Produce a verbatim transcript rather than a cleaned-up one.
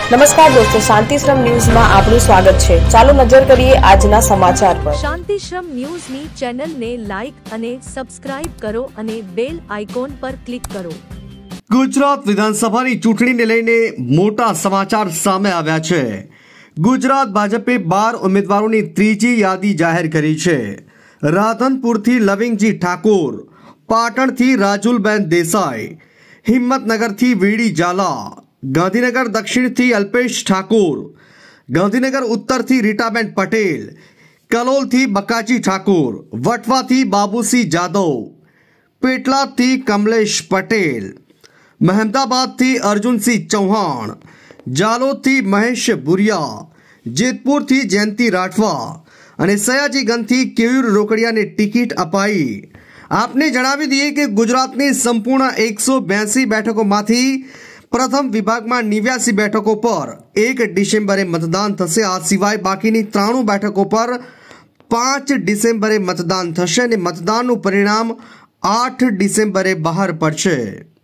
નમસ્કાર દોસ્તો, શાંતિશ્રમ ન્યૂઝમાં આપનું સ્વાગત છે। ચાલો નજર કરીએ આજના સમાચાર પર। શાંતિશ્રમ ન્યૂઝની ચેનલને લાઈક અને સબસ્ક્રાઇબ કરો અને બેલ આઇકોન પર ક્લિક કરો। ગુજરાત વિધાનસભાની ચૂંટણીને લઈને મોટા સમાચાર સામે આવ્યા છે। ગુજરાત ભાજપે બાર ઉમેદવારોની ત્રીજી યાદી જાહેર કરી છે। રાધનપુરથી લવિંગજી ઠાકોર, પાટણથી રાજુલબેન દેસાઈ, હિંમતનગરથી વીડી ઝાલા, ગાંધીનગર દક્ષિણથી અલ્પેશ ઠાકોર, ગાંધીનગર ઉત્તરથી રીટાબેન પટેલ, કલોલથી બકાજી ઠાકોર, વટવાથી બાબુસિંહ જાદવ, પેટલાદથી કમલેશ પટેલ, મહેમદાબાદથી અર્જુનસિંહ ચૌહાણ, જાલોદથી મહેશ ભુરિયા, જેતપુરથી જયંતિ રાઠવા અને સયાજીગંજથી કેયુર રોકડિયાને ટિકિટ અપાઈ। આપને જણાવી દઈએ કે ગુજરાતની સંપૂર્ણ એકસો બ્યાસી બેઠકોમાંથી પ્રથમ વિભાગમાં નેવ્યાસી બેઠકો પર એક ડિસેમ્બરે મતદાન થશે। આ સિવાય બાકીની ત્રાણું બેઠકો પર પાંચ ડિસેમ્બરે મતદાન થશે અને મતદાનનું પરિણામ આઠ ડિસેમ્બરે બહાર પડશે।